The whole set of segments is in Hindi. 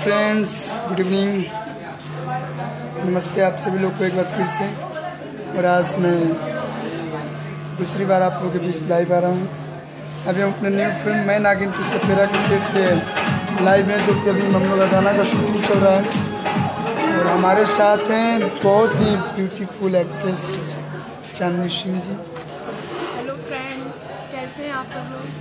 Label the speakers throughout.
Speaker 1: फ्रेंड्स, गुड इवनिंग, नमस्ते आप सभी लोग को एक बार फिर से। और आज मैं दूसरी बार आप लोगों के बीच लाइव आ रहा हूँ। अभी हम अपने न्यू फिल्म मैं नागिन तू सपेरा के सेट से लाइव है, जो कि अभी हम लोग का गाना का शूटिंग चल रहा है। और हमारे साथ हैं बहुत ही beautiful actress Chandni Singh ji.
Speaker 2: Hello friend, कैसे हैं आप सब लोग?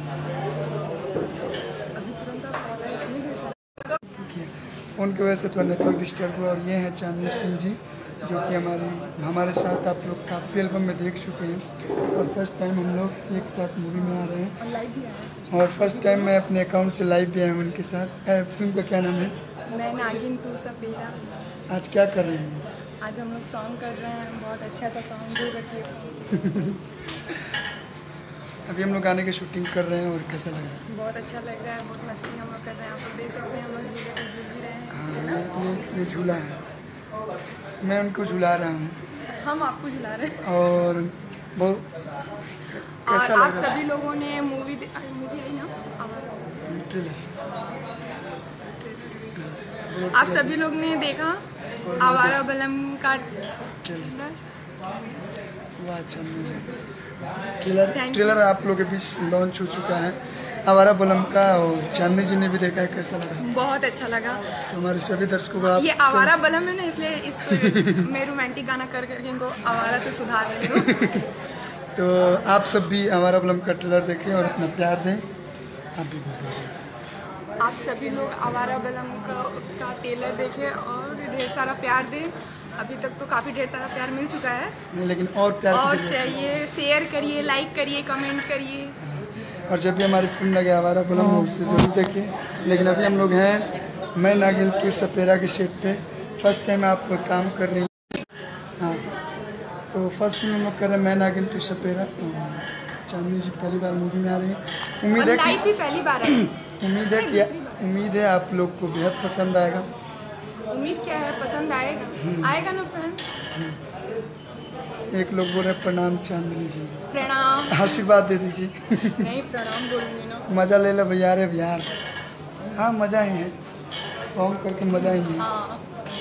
Speaker 1: फ़ोन की वजह से थोड़ा नेटवर्क डिस्टर्ब हुआ। और ये हैं चांदनी सिंह जी, जो कि हमारे साथ आप लोग काफ़ी एल्बम में देख चुके हैं। और फर्स्ट टाइम हम लोग एक साथ मूवी में आ रहे हैं
Speaker 2: और लाइव भी आए।
Speaker 1: और फर्स्ट टाइम मैं अपने अकाउंट से लाइव भी आया हूँ उनके साथ। फिल्म का क्या नाम है?
Speaker 2: मैं नागिन तू सपेरा।
Speaker 1: आज क्या कर रहे हैं?
Speaker 2: आज हम लोग सॉन्ग कर रहे हैं, बहुत अच्छा सा सॉन्ग भी रखिए।
Speaker 1: अभी हम लोग गाने की शूटिंग कर रहे हैं और कैसा लग रहा है?
Speaker 2: बहुत अच्छा लग रहा है, बहुत मस्ती हम लोग कर रहे हैं। आप लोग देख सकते हैं, हम लोग झूले पे झूल भी रहे हैं।
Speaker 1: हाँ, ये झूला है, मैं उनको झुला रहा हूँ
Speaker 2: हम आपको झुला रहे हैं।
Speaker 1: और बहुत
Speaker 2: और
Speaker 1: कैसा
Speaker 2: आप
Speaker 1: लग रहा है?
Speaker 2: सभी लोगों ने मूवी आई ना,
Speaker 1: ट्रेलर
Speaker 2: आप सभी लोग ने देखा आवारा बलम का ट्रेलर?
Speaker 1: वाह चांदनी जी, ट्रेलर आप लोगों के बीच लॉन्च हो चुका है आवारा बलम का। और चांदनी जी ने भी देखा है, कैसा लगा?
Speaker 2: बहुत अच्छा लगा।
Speaker 1: तो हमारे सभी दर्शकों को आप
Speaker 2: ये आवारा बलम है ना, इसलिए इस मैं रोमांटिक गाना कर करके इनको आवारा से सुधार रही हूँ।
Speaker 1: तो आप सब भी आवारा बलम का ट्रेलर देखें और अपना प्यार दें। आप भी बोलिए।
Speaker 2: आप सभी लोग आवारा बलम का ट्रेलर देखें और ढेर सारा प्यार दें। अभी तक तो काफ़ी ढेर सारा प्यार मिल चुका है,
Speaker 1: नहीं लेकिन और प्यार की
Speaker 2: और
Speaker 1: जरूरत है।
Speaker 2: चाहिए। शेयर करिए, लाइक करिए, कमेंट करिए।
Speaker 1: और जब भी हमारी फिल्म लगे आवारा बलम उसे जरूर देखिए। लेकिन अभी हम लोग हैं मैं नागिन तू सपेरा के सेट पे। फर्स्ट टाइम आप काम कर रही हैं। हाँ, तो फर्स्ट फिल्म हम लोग कर रहे हैं मैं नागिन तू सपेरा। चांदनी जी पहली बार मूवी में आ रही है। उम्मीद है
Speaker 2: लाइव भी पहली बार है।
Speaker 1: उम्मीद है आप लोग को बेहद पसंद आएगा।
Speaker 2: उम्मीद क्या है, पसंद आएगा। आएगा ना फ्रेंड?
Speaker 1: एक लोग बोल रहे प्रणाम चांदनी जी,
Speaker 2: प्रणाम।
Speaker 1: आशीर्वाद दे दीजिए।
Speaker 2: नहीं, प्रणाम बोलूँगी ना।
Speaker 1: मज़ा ले लो भैया रे बिहार। हाँ मज़ा ही है, सॉन्ग करके मज़ा ही है।
Speaker 2: हाँ।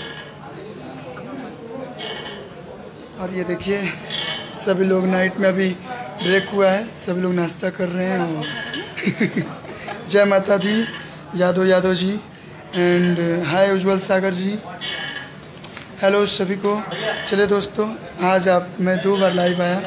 Speaker 1: और ये देखिए सभी लोग नाइट में अभी ब्रेक हुआ है, सभी लोग नाश्ता कर रहे हैं। और जय माता Di Yadav ji and hi Ujjwal Sagar ji, hello सभी को। चले दोस्तों, आज मैं 2 बार लाइव आया।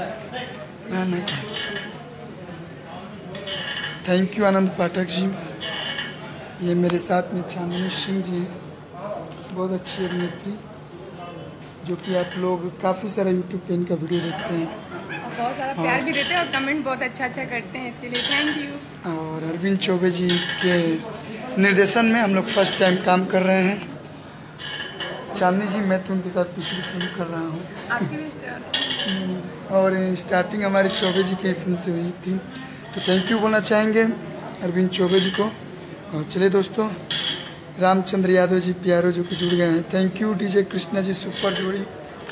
Speaker 1: Thank you Anand Pathak ji. ये मेरे साथ में चांदनी सिंह जी, बहुत अच्छी अभिनेत्री, जो कि आप लोग काफ़ी सारा यूट्यूब पे इनका वीडियो देखते हैं।
Speaker 2: बहुत सारा प्यार भी देते हैं और कमेंट बहुत अच्छा करते हैं, इसके लिए थैंक यू।
Speaker 1: और अरविंद चौबे जी के निर्देशन में हम लोग फर्स्ट टाइम काम कर रहे हैं। चांदनी जी मैं तो उनके साथ तीसरी फिल्म कर रहा हूँ।
Speaker 2: आपकी भी स्टार्ट?
Speaker 1: और स्टार्टिंग हमारी चौबे जी की फिल्म से हुई थी। तो थैंक यू बोलना चाहेंगे अरविंद चौबे जी को। और चलिए दोस्तों, रामचंद्र यादव जी प्यारो जो कि जुड़ गए हैं, thank you. DJ Krishna ji super जोड़ी,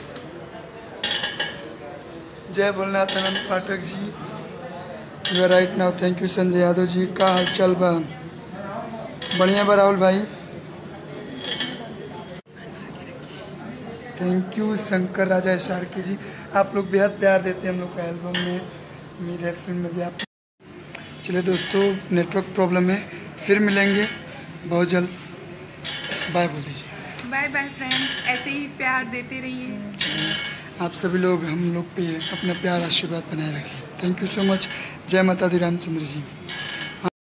Speaker 1: जय Bholenath Anand Pathak ji, you are right now, thank you Sanjay Yadav ji. का हाल चाल बा? बढ़िया बा राहुल भाई, थैंक यू। शंकर राजा शारकी जी, आप लोग बेहद प्यार देते हैं हम लोग का एल्बम में। उम्मीद है फिल्म में भी आप। चलिए दोस्तों, नेटवर्क प्रॉब्लम है, फिर मिलेंगे बहुत जल्द। बाय बोल दीजिए।
Speaker 2: बाय बाय फ्रेंड, ऐसे ही प्यार देते रहिए।
Speaker 1: आप सभी लोग हम लोग पे अपना प्यार आशीर्वाद बनाए रखें। Thank you so much. जय माता दी रामचंद्र जी।